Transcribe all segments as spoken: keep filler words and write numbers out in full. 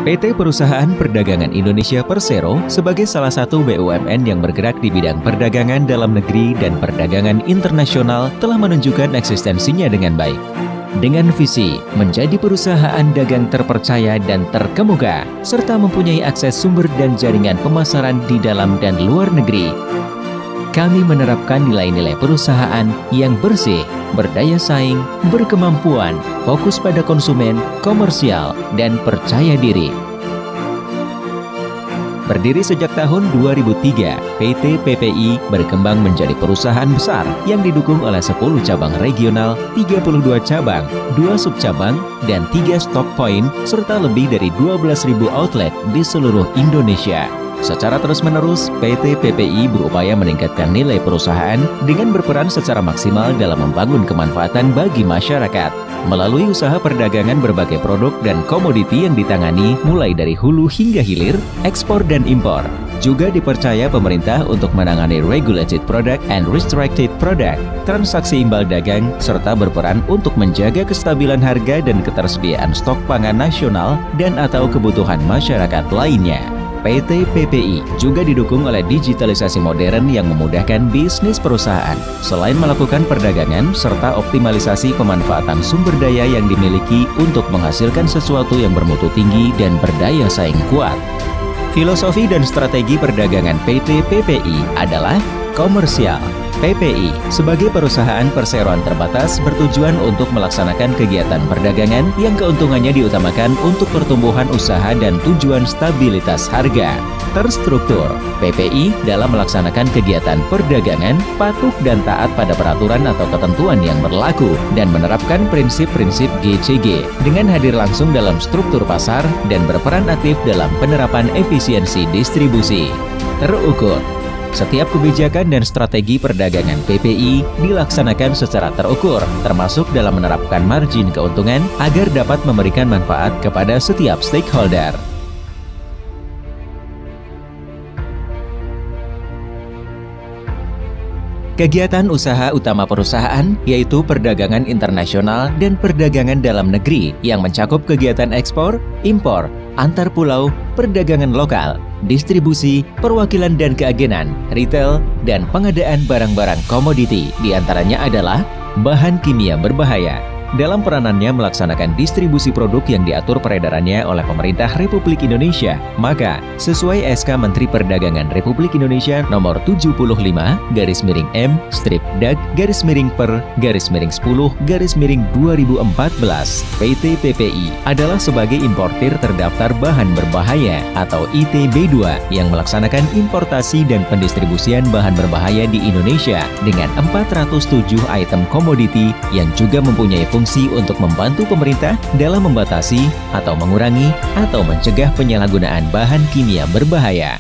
P T Perusahaan Perdagangan Indonesia Persero sebagai salah satu B U M N yang bergerak di bidang perdagangan dalam negeri dan perdagangan internasional telah menunjukkan eksistensinya dengan baik. Dengan visi menjadi perusahaan dagang terpercaya dan terkemuka, serta mempunyai akses sumber dan jaringan pemasaran di dalam dan luar negeri, kami menerapkan nilai-nilai perusahaan yang bersih, berdaya saing, berkemampuan, fokus pada konsumen, komersial, dan percaya diri. Berdiri sejak tahun dua ribu tiga, P T P P I berkembang menjadi perusahaan besar yang didukung oleh sepuluh cabang regional, tiga puluh dua cabang, dua subcabang, dan tiga stock point, serta lebih dari dua belas ribu outlet di seluruh Indonesia. Secara terus-menerus, P T P P I berupaya meningkatkan nilai perusahaan dengan berperan secara maksimal dalam membangun kemanfaatan bagi masyarakat. Melalui usaha perdagangan berbagai produk dan komoditi yang ditangani mulai dari hulu hingga hilir, ekspor dan impor. Juga dipercaya pemerintah untuk menangani regulated product and restricted product, transaksi imbal dagang, serta berperan untuk menjaga kestabilan harga dan ketersediaan stok pangan nasional dan atau kebutuhan masyarakat lainnya. P T P P I juga didukung oleh digitalisasi modern yang memudahkan bisnis perusahaan. Selain melakukan perdagangan serta optimalisasi pemanfaatan sumber daya yang dimiliki untuk menghasilkan sesuatu yang bermutu tinggi dan berdaya saing kuat. Filosofi dan strategi perdagangan P T P P I adalah komersial. P P I sebagai perusahaan perseroan terbatas bertujuan untuk melaksanakan kegiatan perdagangan yang keuntungannya diutamakan untuk pertumbuhan usaha dan tujuan stabilitas harga. Terstruktur, P P I dalam melaksanakan kegiatan perdagangan patuh dan taat pada peraturan atau ketentuan yang berlaku dan menerapkan prinsip-prinsip G C G dengan hadir langsung dalam struktur pasar dan berperan aktif dalam penerapan efisiensi distribusi. Terukur. Setiap kebijakan dan strategi perdagangan P P I dilaksanakan secara terukur, termasuk dalam menerapkan margin keuntungan agar dapat memberikan manfaat kepada setiap stakeholder. Kegiatan usaha utama perusahaan yaitu perdagangan internasional dan perdagangan dalam negeri yang mencakup kegiatan ekspor, impor, antar pulau, perdagangan lokal, distribusi, perwakilan dan keagenan, retail, dan pengadaan barang-barang komoditi. Di antaranya adalah bahan kimia berbahaya. Dalam peranannya melaksanakan distribusi produk yang diatur peredarannya oleh Pemerintah Republik Indonesia, maka sesuai S K Menteri Perdagangan Republik Indonesia nomor tujuh puluh lima garis miring M strip D A G garis miring per garis miring sepuluh garis miring dua ribu empat belas, P T P P I adalah sebagai importir terdaftar bahan berbahaya atau I T B dua yang melaksanakan importasi dan pendistribusian bahan berbahaya di Indonesia dengan empat ratus tujuh item komoditi yang juga mempunyai fungsi Fungsi untuk membantu pemerintah dalam membatasi atau mengurangi atau mencegah penyalahgunaan bahan kimia berbahaya.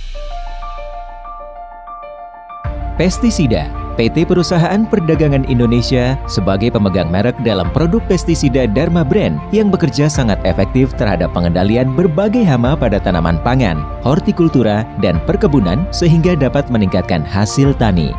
Pestisida. P T Perusahaan Perdagangan Indonesia sebagai pemegang merek dalam produk pestisida Dharma Brand yang bekerja sangat efektif terhadap pengendalian berbagai hama pada tanaman pangan, hortikultura, dan perkebunan sehingga dapat meningkatkan hasil tani.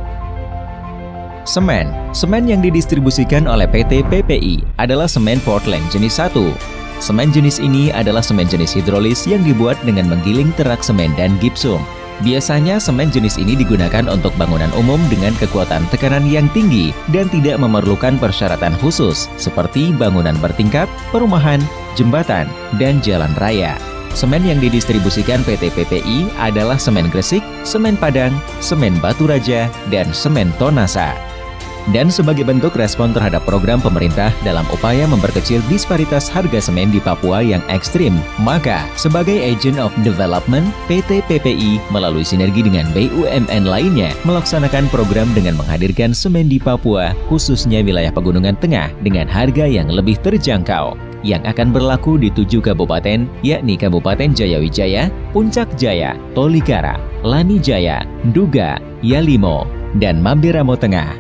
Semen. Semen yang didistribusikan oleh P T P P I adalah semen Portland jenis satu. Semen jenis ini adalah semen jenis hidrolis yang dibuat dengan menggiling terak semen dan gipsum. Biasanya semen jenis ini digunakan untuk bangunan umum dengan kekuatan tekanan yang tinggi dan tidak memerlukan persyaratan khusus seperti bangunan bertingkat, perumahan, jembatan, dan jalan raya. Semen yang didistribusikan P T P P I adalah semen gresik, semen padang, semen batu raja, dan semen tonasa. Dan sebagai bentuk respon terhadap program pemerintah dalam upaya memperkecil disparitas harga semen di Papua yang ekstrim, maka sebagai agent of development, P T P P I melalui sinergi dengan B U M N lainnya melaksanakan program dengan menghadirkan semen di Papua, khususnya wilayah Pegunungan Tengah dengan harga yang lebih terjangkau, yang akan berlaku di tujuh kabupaten, yakni Kabupaten Jayawijaya, Puncak Jaya, Tolikara, Lani Jaya, Nduga, Yalimo, dan Mamberamo Tengah.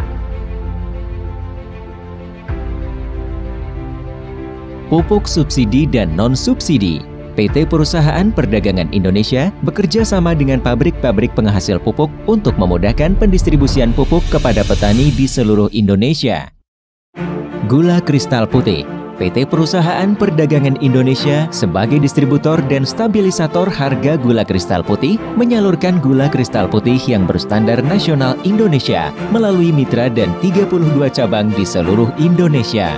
Pupuk subsidi dan non-subsidi. P T Perusahaan Perdagangan Indonesia bekerja sama dengan pabrik-pabrik penghasil pupuk untuk memudahkan pendistribusian pupuk kepada petani di seluruh Indonesia. Gula kristal putih. P T Perusahaan Perdagangan Indonesia sebagai distributor dan stabilisator harga gula kristal putih menyalurkan gula kristal putih yang berstandar nasional Indonesia melalui mitra dan tiga puluh dua cabang di seluruh Indonesia.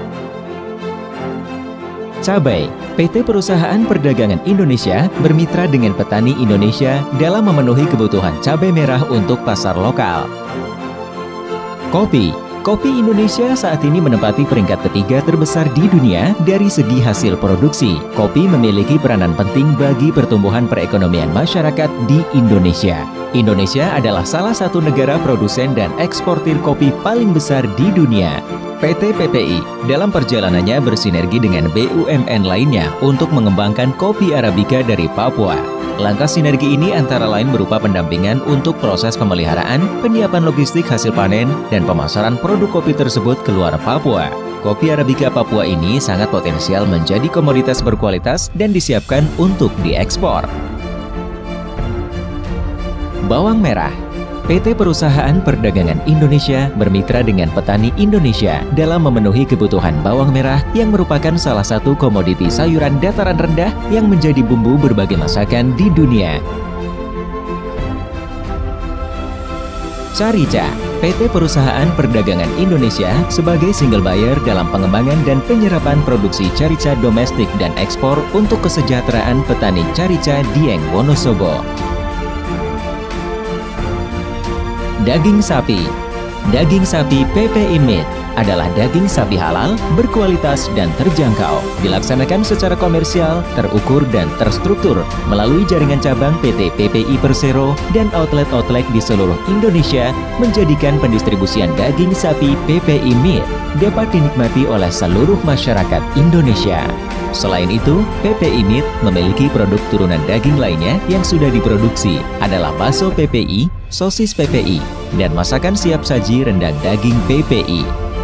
Cabai, P T Perusahaan Perdagangan Indonesia bermitra dengan petani Indonesia dalam memenuhi kebutuhan cabai merah untuk pasar lokal. Kopi, Kopi Indonesia saat ini menempati peringkat ketiga terbesar di dunia dari segi hasil produksi. Kopi memiliki peranan penting bagi pertumbuhan perekonomian masyarakat di Indonesia. Indonesia adalah salah satu negara produsen dan eksportir kopi paling besar di dunia. P T P P I dalam perjalanannya bersinergi dengan B U M N lainnya untuk mengembangkan kopi Arabica dari Papua. Langkah sinergi ini antara lain berupa pendampingan untuk proses pemeliharaan, penyiapan logistik hasil panen, dan pemasaran produk kopi tersebut keluar Papua. Kopi Arabica Papua ini sangat potensial menjadi komoditas berkualitas dan disiapkan untuk diekspor. Bawang merah, P T Perusahaan Perdagangan Indonesia bermitra dengan petani Indonesia dalam memenuhi kebutuhan bawang merah yang merupakan salah satu komoditi sayuran dataran rendah yang menjadi bumbu berbagai masakan di dunia. Carica, P T Perusahaan Perdagangan Indonesia sebagai single buyer dalam pengembangan dan penyerapan produksi carica domestik dan ekspor untuk kesejahteraan petani carica Dieng Wonosobo. Daging sapi, daging sapi P P I Meat adalah daging sapi halal, berkualitas dan terjangkau, dilaksanakan secara komersial, terukur dan terstruktur melalui jaringan cabang P T P P I Persero dan outlet-outlet di seluruh Indonesia, menjadikan pendistribusian daging sapi P P I Meat dapat dinikmati oleh seluruh masyarakat Indonesia. Selain itu, P P I Meat memiliki produk turunan daging lainnya yang sudah diproduksi adalah bakso P P I, sosis P P I, dan masakan siap saji rendang daging P P I.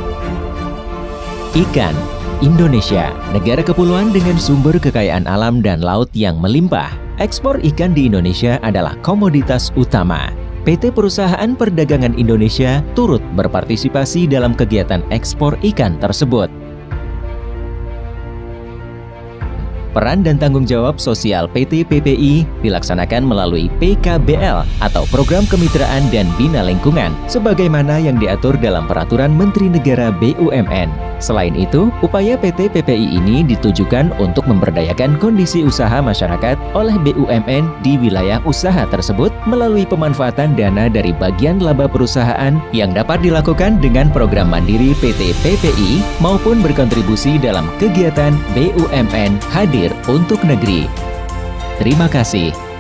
Ikan, Indonesia, negara kepulauan dengan sumber kekayaan alam dan laut yang melimpah. Ekspor ikan di Indonesia adalah komoditas utama. P T Perusahaan Perdagangan Indonesia turut berpartisipasi dalam kegiatan ekspor ikan tersebut. Peran dan tanggung jawab sosial P T P P I dilaksanakan melalui P K B L atau Program Kemitraan dan Bina Lingkungan, sebagaimana yang diatur dalam Peraturan Menteri Negara B U M N. Selain itu, upaya P T P P I ini ditujukan untuk memberdayakan kondisi usaha masyarakat oleh B U M N di wilayah usaha tersebut melalui pemanfaatan dana dari bagian laba perusahaan yang dapat dilakukan dengan program mandiri P T P P I maupun berkontribusi dalam kegiatan B U M N hadir untuk negeri. Terima kasih.